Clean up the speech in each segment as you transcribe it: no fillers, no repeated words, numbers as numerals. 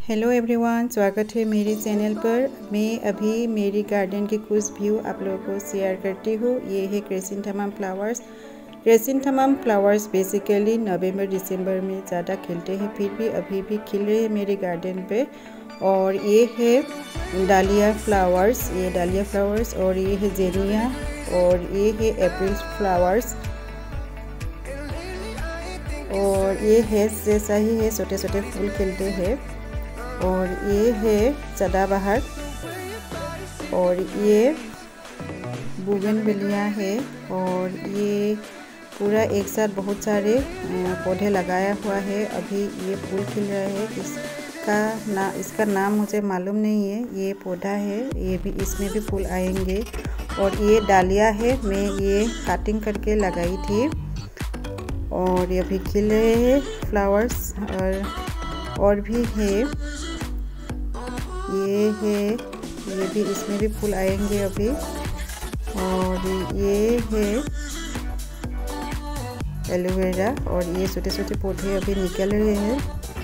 Hello everyone, स्वागत है मेरे चैनल पर। मैं अभी मेरी गार्डन के कुछ व्यू आप लोगों को शेयर करती हूँ। ये है chrysanthemum flowers. Chrysanthemum flowers basically नवंबर दिसंबर में ज़्यादा खिलते हैं, फिर भी अभी भी खिल रहे हैं मेरे गार्डन पे। और ये है डालिया फ्लावर्स, ये डालिया फ्लावर्स, और ये है जेनिया, और ये है अप्रैल फ्लावर्स, और ये है जैसा ही है, छोटे छोटे फूल खिलते हैं। और ये है सदाबहार, और ये बोगनविलिया है। और ये पूरा एक साथ बहुत सारे पौधे लगाया हुआ है। अभी ये फूल खिल रहा है। इसका नाम मुझे मालूम नहीं है। ये पौधा है, ये भी इसमें भी फूल आएंगे। और ये डालिया है, मैं ये कटिंग करके लगाई थी, और ये भी खिल रहे हैं फ्लावर्स। और भी है, ये है, ये भी इसमें भी फूल आएंगे अभी। और ये है एलोवेरा, और ये छोटे छोटे पौधे अभी निकल रहे हैं।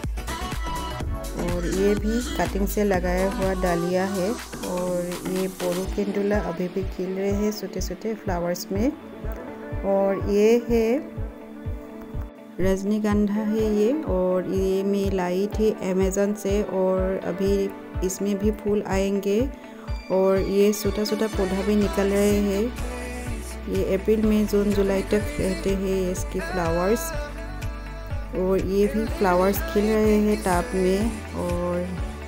और ये भी कटिंग से लगाया हुआ डालिया है। और ये बोरोकेंडुला अभी भी खिल रहे हैं छोटे छोटे फ्लावर्स में। और ये है रजनीगंधा है ये, और ये मैं लाई थी अमेज़न से, और अभी इसमें भी फूल आएंगे। और ये छोटा छोटा पौधा भी निकल रहे हैं। ये अप्रैल मई जून जुलाई तक रहते हैं इसके फ्लावर्स। और ये भी फ्लावर्स खिल रहे हैं टब में। और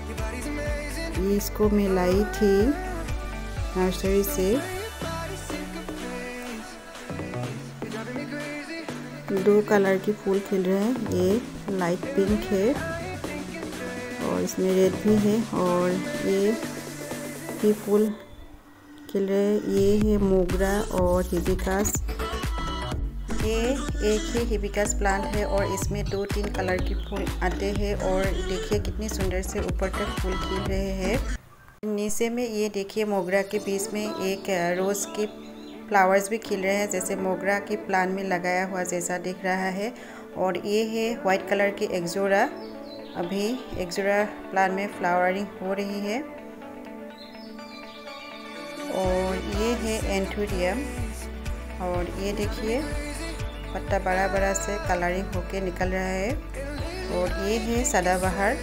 इसको मैं लाई थी नर्सरी से। दो कलर के फूल खिल रहे हैं, ये लाइट पिंक है और इसमें रेड भी है। और ये भी फूल खिल रहे हैं, ये है मोगरा और हिबिस्कस। ये एक ही हिबिस्कस प्लांट है, और इसमें 2-3 कलर के फूल आते हैं। और देखिए कितनी सुंदर से ऊपर तक फूल खिल रहे हैं। नीचे में ये देखिए मोगरा के बीच में एक रोज़ की फ्लावर्स भी खिल रहे हैं, जैसे मोगरा के प्लांट में लगाया हुआ जैसा दिख रहा है। और ये है वाइट कलर की एक्जोरा, अभी एक्जोरा प्लांट में फ्लावरिंग हो रही है। और ये है एंथुरियम, और ये देखिए पत्ता बड़ा बड़ा से कलरिंग होके निकल रहा है। और ये है सदाबहार,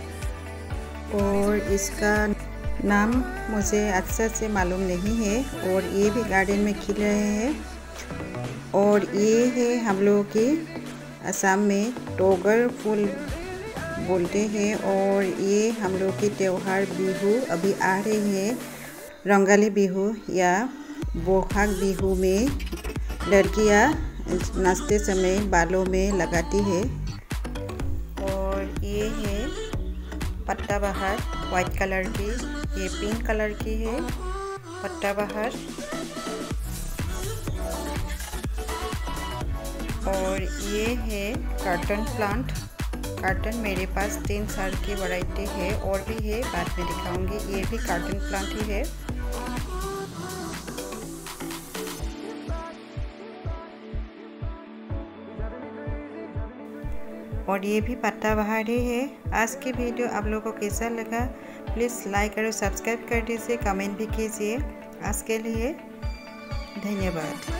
और इसका नाम मुझे अच्छा से मालूम नहीं है। और ये भी गार्डन में खिल रहे हैं। और ये है हम लोगों के असम में टोगर फूल बोलते हैं। और ये हम लोग के त्यौहार बिहू अभी आ रहे हैं। रंगाली बिहू या बोहाग बिहू में लड़कियां नाचते समय बालों में लगाती है। और ये है पत्ताबहार, वाइट कलर की, ये पिंक कलर की है पत्ताबहार। और ये है कार्टन प्लांट। कार्टन मेरे पास 3-4 की वैरायटी है, और भी है, बाद में दिखाऊंगी। ये भी कार्टन प्लांट ही है। और ये भी पत्ताबहार ही है। आज की वीडियो आप लोगों को कैसा लगा प्लीज़ लाइक और सब्सक्राइब कर दीजिए, कमेंट भी कीजिए। आज के लिए धन्यवाद।